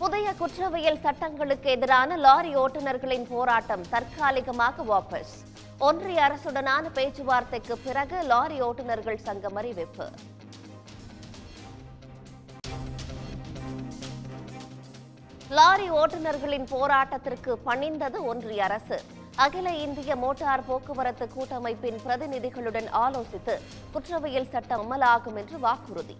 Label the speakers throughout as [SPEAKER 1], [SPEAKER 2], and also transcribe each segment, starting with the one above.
[SPEAKER 1] புதிய குற்றவியல் சட்டங்களுக்கு எதிரான லாரி ஓட்டுநர்களின் போராட்டம் தற்காலிகமாக வாபஸ். ஒன்றிய அரசுடனான பேச்சுவார்த்தைக்கு பிறகு லாரி ஓட்டுநர்கள் சங்கம் அறிவிப்பு. லாரி ஓட்டுநர்களின் போராட்டத்திற்கு பணிந்தது ஒன்றிய அரசு. அகில இந்திய மோட்டார் போக்குவரத்து கூட்டமைப்பின் பிரதிநிதிகளுடன் ஆலோசித்து குற்றவியல் சட்டம் அமலாகும் என்று வாக்குறுதி.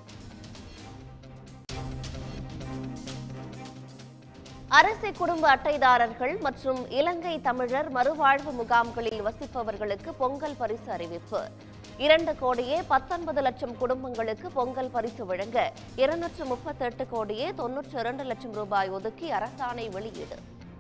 [SPEAKER 1] அரசு குடும்ப அட்டைதாரர்கள் மற்றும் இலங்கை தமிழர் மறுவாழ்வு முகாம்களில் வசிப்பவர்களுக்கு பொங்கல் பரிசு அறிவிப்பு. 2,19,00,000 குடும்பங்களுக்கு பொங்கல் பரிசு வழங்க 238,92,00,000 ரூபாய் ஒதுக்கி அரசாணை வெளியீடு.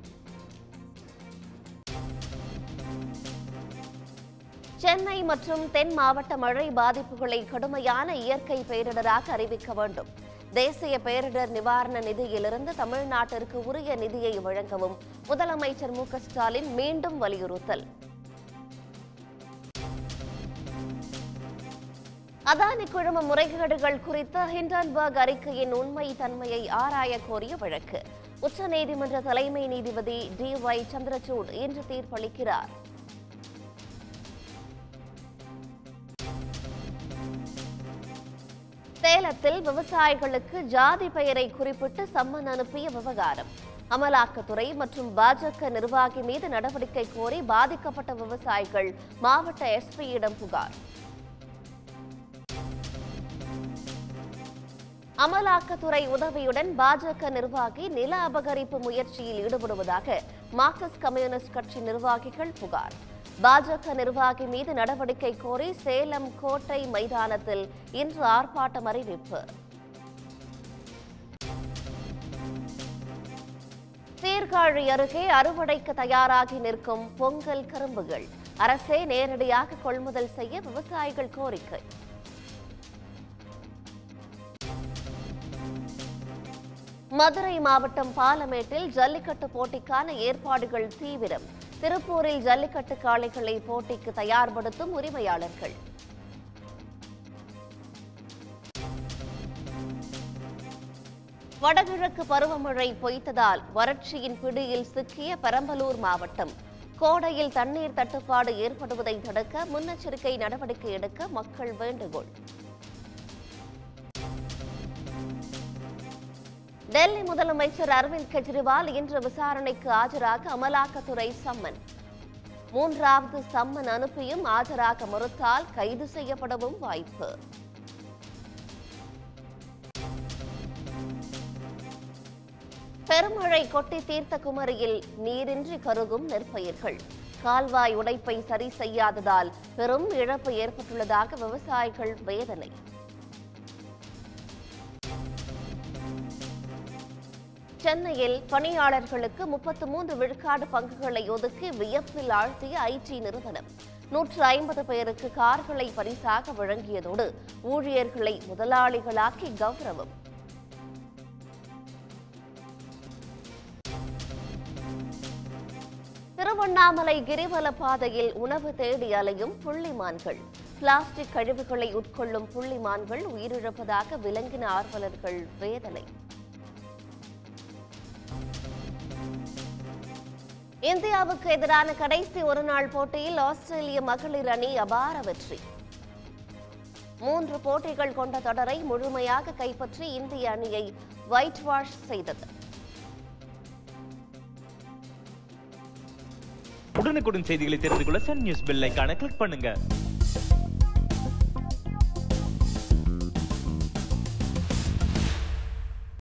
[SPEAKER 1] சென்னை மற்றும் தென் மாவட்ட மழை பாதிப்புகளை கடுமையான இயற்கை பேரிடராக அறிவிக்க வேண்டும். தேசிய பேரிடர் நிவாரண நிதியிலிருந்து தமிழ்நாட்டிற்கு உரிய நிதியை வழங்கவும் முதலமைச்சர் மு க ஸ்டாலின் மீண்டும் வலியுறுத்தல். அதானி குழும முறைகேடுகள் குறித்த ஹிண்டன்பர்க் அறிக்கையின் உண்மை தன்மையை ஆராய கோரிய வழக்கு. உச்சநீதிமன்ற தலைமை நீதிபதி டி.ஒய். சந்திரசூட் இன்று தீர்ப்பளிக்கிறார். சேலத்தில் விவசாயிகளுக்கு ஜாதி பெயரை குறிப்பிட்டு சம்மன் அனுப்பிய விவகாரம். அமலாக்கத்துறை மற்றும் பாஜக நிர்வாகி மீது நடவடிக்கை கோரி பாதிக்கப்பட்ட விவசாயிகள் மாவட்ட எஸ்பியிடம் புகார். அமலாக்கத்துறை உதவியுடன் பாஜக நிர்வாகி நில அபகரிப்பு முயற்சியில் ஈடுபடுவதாக மார்க்சிஸ்ட் கம்யூனிஸ்ட் கட்சி நிர்வாகிகள் புகார். பாஜக நிர்வாகி மீது நடவடிக்கை கோரி சேலம் கோட்டை மைதானத்தில் இன்று ஆர்ப்பாட்டம் அறிவிப்பு. சீர்காழி அருகே அறுவடைக்கு தயாராகி நிற்கும் பொங்கல் கரும்புகள் அரசே நேரடியாக கொள்முதல் செய்ய விவசாயிகள் கோரிக்கை. மதுரை மாவட்டம் பாலமேட்டில் ஜல்லிக்கட்டு போட்டிக்கான ஏற்பாடுகள் தீவிரம். திருப்பூரில் ஜல்லிக்கட்டு காளைகளை போட்டிக்கு தயார்படுத்தும் உரிமையாளர்கள். வடகிழக்கு பருவமழை பொய்த்ததால் வறட்சியின் பிடியில் சிக்கிய பெரம்பலூர் மாவட்டம். கோடையில் தண்ணீர் தட்டுப்பாடு ஏற்படுவதை தடுக்க முன்னெச்சரிக்கை நடவடிக்கை எடுக்க மக்கள் வேண்டுகோள். டெல்லி முதலமைச்சர் அரவிந்த் கெஜ்ரிவால் இன்று விசாரணைக்கு ஆஜராக அமலாக்கத்துறை சம்மன். 3வது சம்மன் அனுப்பியும் ஆஜராக மறுத்தால் கைது செய்யப்படவும் வாய்ப்பு. பெருமழை கொட்டி தீர்த்த குமரியில் நீரின்றி கருகும் நெற்பயிர்கள். கால்வாய் உடைப்பை சரி செய்யாததால் பெரும் இழப்பு ஏற்பட்டுள்ளதாக விவசாயிகள் வேதனை. சென்னையில் பணியாளர்களுக்கு 33 விழுக்காடு பங்குகளை ஒதுக்கி வியப்பில் ஆழ்த்திய ஐடி நிறுவனம். 150 பேருக்கு கார்களை பரிசாக வழங்கியதோடு ஊழியர்களை முதலாளிகளாக்கி கௌரவம். திருவண்ணாமலை கிரிவல பாதையில் உணவு தேடி அலையும் புள்ளிமான்கள். பிளாஸ்டிக் கழிவுகளை உட்கொள்ளும் புள்ளிமான்கள் உயிரிழப்பதாக விலங்கின ஆர்வலர்கள் வேதனை. இந்தியாவுக்கு எதிரான கடைசி ஒருநாள் போட்டியில் ஆஸ்திரேலிய மகளிர் அணி அபார வெற்றி. 3 போட்டிகள் கொண்ட தொடரை முழுமையாக கைப்பற்றி இந்திய அணியை ஒயிட் வாஷ் செய்தது.
[SPEAKER 2] உடனுக்குடன் செய்திகளை தெரிந்து கொள்ள சன் நியூஸ் பெல் ஐகானை கிளிக் பண்ணுங்க.